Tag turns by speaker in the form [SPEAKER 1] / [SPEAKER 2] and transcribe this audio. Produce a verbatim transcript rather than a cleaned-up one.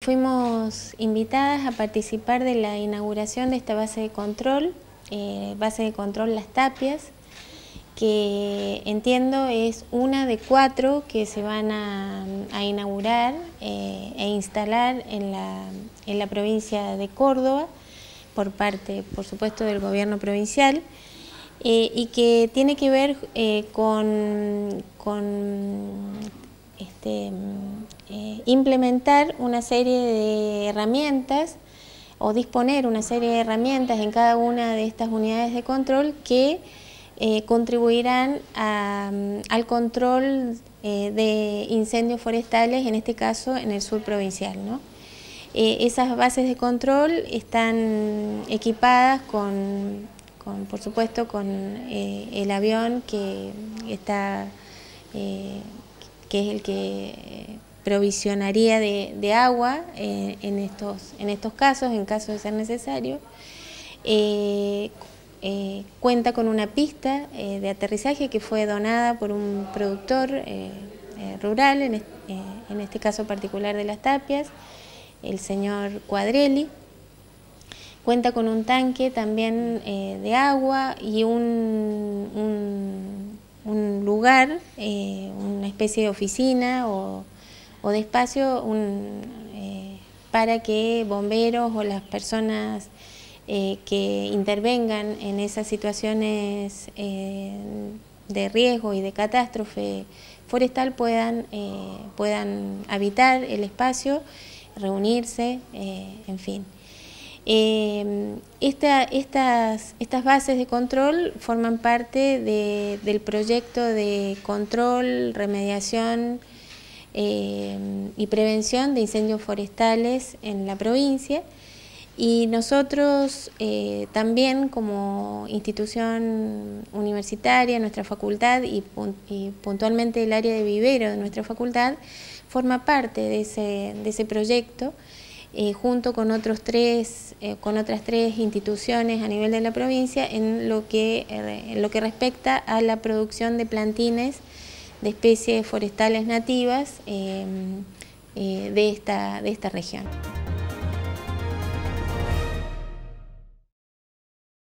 [SPEAKER 1] fuimos invitadas a participar de la inauguración de esta base de control, eh, base de control Las Tapias, que entiendo es una de cuatro que se van a, a inaugurar eh, e instalar en la, en la provincia de Córdoba, por parte, por supuesto, del gobierno provincial, eh, y que tiene que ver eh, con, con este, eh, implementar una serie de herramientas o disponer una serie de herramientas en cada una de estas unidades de control que eh, contribuirán a, al control eh, de incendios forestales, en este caso en el sur provincial, ¿no? Eh, esas bases de control están equipadas con, con por supuesto, con eh, el avión que está, eh, que es el que provisionaría de, de agua eh, en, estos, en estos casos, en caso de ser necesario. Eh, eh, cuenta con una pista eh, de aterrizaje que fue donada por un productor eh, eh, rural, en este, eh, en este caso particular de Las Tapias, el señor Cuadrelli. Cuenta con un tanque también eh, de agua y un, un, un lugar, eh, una especie de oficina o, o de espacio un, eh, para que bomberos o las personas eh, que intervengan en esas situaciones eh, de riesgo y de catástrofe forestal puedan, eh, puedan habitar el espacio, reunirse, eh, en fin. Eh, esta, estas, estas bases de control forman parte de, del proyecto de control, remediación eh, y prevención de incendios forestales en la provincia, y nosotros eh, también como institución universitaria, nuestra facultad y, y puntualmente el área de vivero de nuestra facultad, forma parte de ese, de ese proyecto, eh, junto con, otros tres, eh, con otras tres instituciones a nivel de la provincia en lo que, eh, en lo que respecta a la producción de plantines de especies forestales nativas eh, eh, de, esta, de esta región.